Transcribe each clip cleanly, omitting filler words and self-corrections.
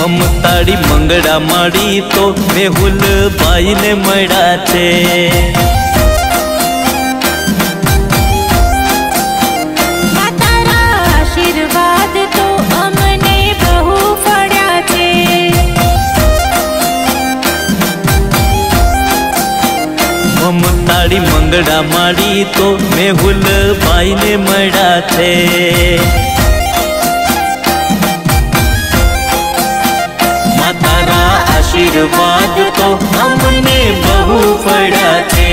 મમતાડી મંગળા માડી તો મેહુલ બાઈને મળ્યા છે। મમતાડી મંગળા માડી તો મેહુલ બાઈને મળ્યા છે। માતારા આશીર્વાદ તો અમને બહુ ફળ્યા છે।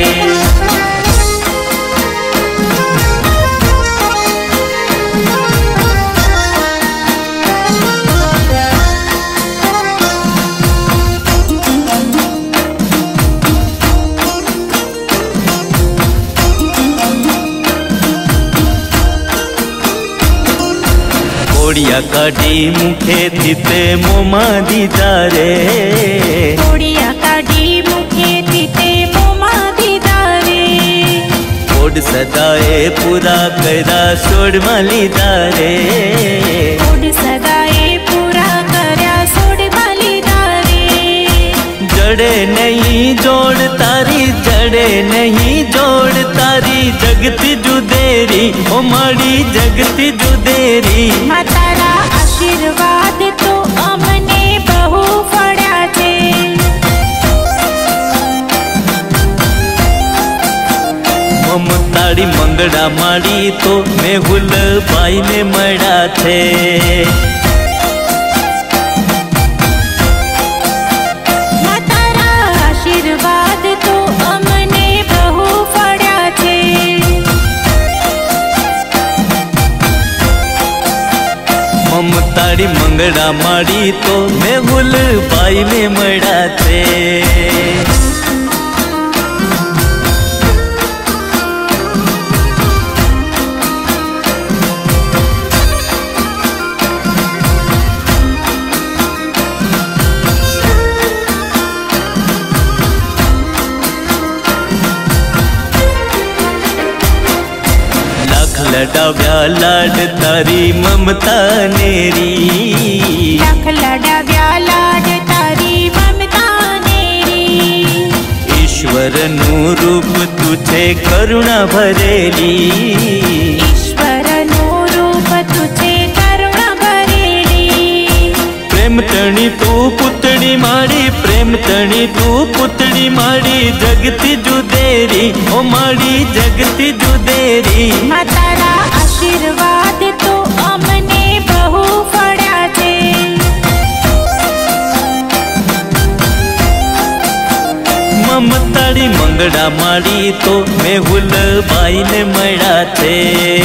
કોડિયા કાઢી મુખેથી તે મોંમાં દીધા રે। કોડિયા કાઢી મુખેથી તે મોંમાં દીધા રે। કોડ સદાએ પૂરા કર્યા સોડમાં લીધા રે। કોડ સદાએ પૂરા કર્યા સોડમાં લીધા રે। જડે નહીં જોડ તારી જડે નહીં જોડ તારી જગતી જુદેરી ઓ માડી જગતી જુદેરી। માતારા આશીર્વાદ તો અમને બહુ ફળ્યા છે। મમતાડી મંગળા માડી તો મેહુલ બાઈને મળ્યા છે। માતારા આશીર્વાદ તો અમને બહુ ફળ્યા છે। મમતાડી મંગળા માડી તો મેહુલ બાઈને મળ્યા છે। લડાવ્યા લાડ તારી મમતા નેરી। લાખ લડાવ્યા લાડ તારી મમતા નેરી। ઈશ્વરનું રૂપ તું છે કરુણા ભરેલી। ઈશ્વરનું રૂપ તું છે કરુણા ભરેલી। પ્રેમ તણી તું પુતળી માડી પ્રેમ તણી તું પુતળી માડી જગતી જુદેરી ઓ માડી જગતી જુદેરી। માતારા આશીર્વાદ તો અમને બહુ ફળ્યા છે। મમતાડી મંગળા માડી તો મેહુલ બાઈને મળ્યા છે।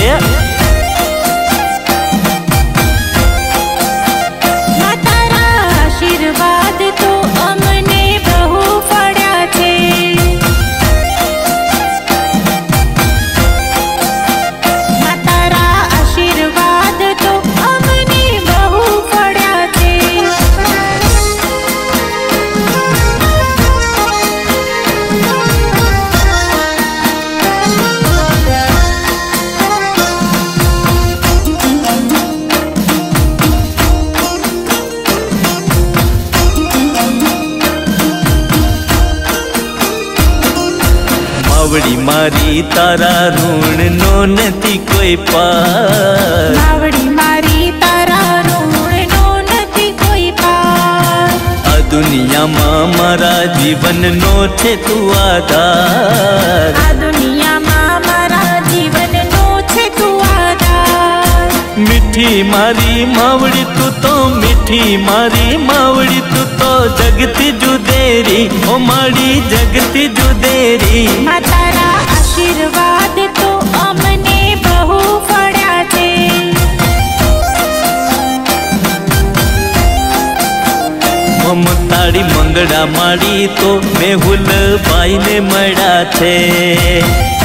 માતારા આશીર્વાદ તો અમને બહુ ફળ્યા છે। માતારા આશીર્વાદ તો અમને બહુ ફળ્યા છે। માવડી મારી તારા ઋણ નો નથી કોઈ પાર। માવડી મારી તારા ઋણ નો નથી કોઈ પાર। આ દુનિયામાં મારા જીવનનો છે તું આધાર। આ દુનિયામાં મારા જીવનનો છે તું આધાર। મીઠી મારી માવડી તું તો મીઠી મારી માવડી તું તો જગતી જુદેરી ઓ માડી જગતી જુદેરી। માતારા આશીર્વાદ તો અમને બહુ ફળ્યા છે। મમતાડી મંગળા માડી તો મેહુલ બાઈને મળ્યા છે।